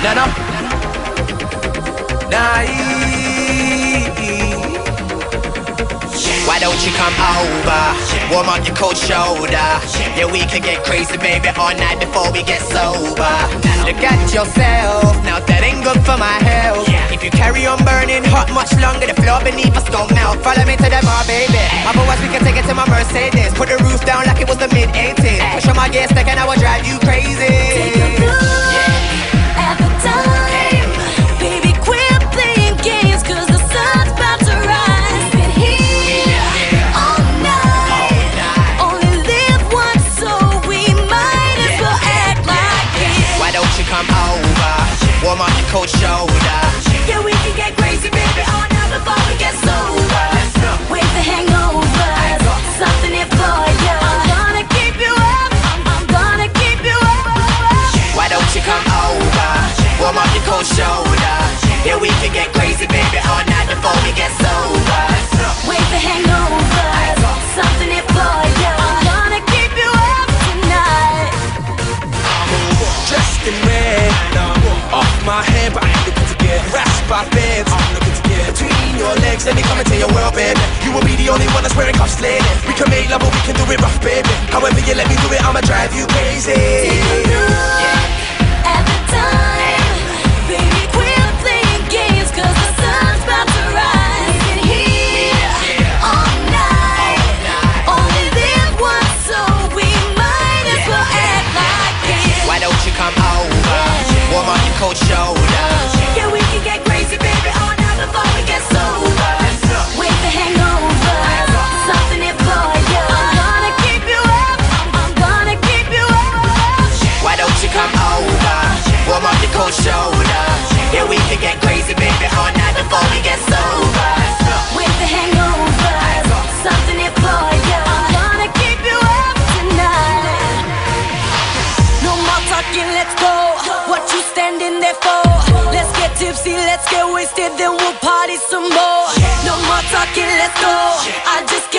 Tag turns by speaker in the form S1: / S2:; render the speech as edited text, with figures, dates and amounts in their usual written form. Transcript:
S1: No, no. Nah. Why don't you come over? Warm up your cold shoulder. Yeah, we can get crazy, baby, all night before we get sober. Look at yourself, now that ain't good for my health. If you carry on burning hot much longer, the floor beneath us don't melt. Follow me to the bar, baby. Otherwise we can take it to my Mercedes. Put the roof down like it was the mid-80s. Push on my gas stack and I will drive you crazy.
S2: Take a look at the time. Baby, quit playing games, cause the sun's about to rise. Been here all night. Only live once, so we might as well act like it.
S1: Why don't you come over? Warm up your cold shoulder.
S2: Yeah, we can get crazy, baby, all night before we get sober. Wait the hangovers, something here for ya. I'm gonna keep you up, I'm gonna keep you up.
S1: Why don't you come over? Warm up your cold shoulder. Yeah, we can get crazy, baby, all night before we get sober.
S2: Wait the hangovers, something here for ya. I'm gonna keep you up tonight.
S3: Dressed in red, off my head, but I ain't looking to get rasped by beds. I'm looking to get between your legs. Let me come into your world, baby. You will be the only one that's wearing cuffs lately. We can make love, but we can do it rough, baby. However you let me do it, I'ma drive you crazy.
S2: Take a look at the time. Baby, quit playing games, cause the sun's about to rise. Been here all night. Only live once, so we might as well act like it.
S1: Why don't you come over? Warm up your cold shoulder.
S2: Yeah, we can get crazy, baby, all night before we get sober. Wait the hangovers, something here for ya. I'm gonna keep you up, I'm gonna keep you up.
S1: Why don't you come over? Warm up your cold shoulder. Yeah, we can get crazy, baby, all night before we get sober.
S2: Wait the hangovers, something here for ya. I'm gonna keep you up tonight. No more talking, let's go. What you standing there for? Let's get tipsy, let's get wasted, then we'll party some more. No more talking, let's go. I just